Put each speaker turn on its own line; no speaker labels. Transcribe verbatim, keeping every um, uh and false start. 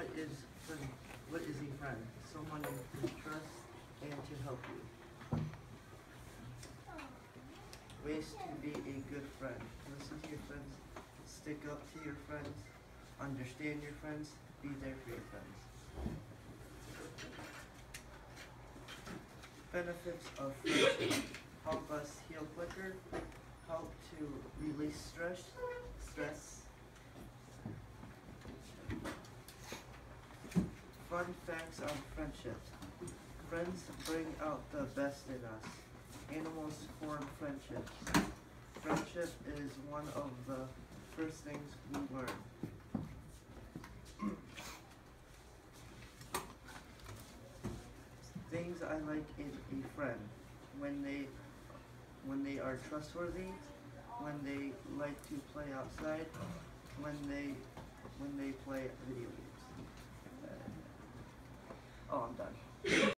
What is friend? What is a friend? Someone you can trust and to help you. Ways to be a good friend. Listen to your friends. Stick up to your friends. Understand your friends. Be there for your friends. Benefits of friendship. Help us heal quicker. Help to release stress. Stress. Fun facts on friendship. Friends bring out the best in us. Animals form friendships. Friendship is one of the first things we learn. Things I like in a friend: when they when they are trustworthy, when they like to play outside, when they when they play video games. Uh, oh, I'm done.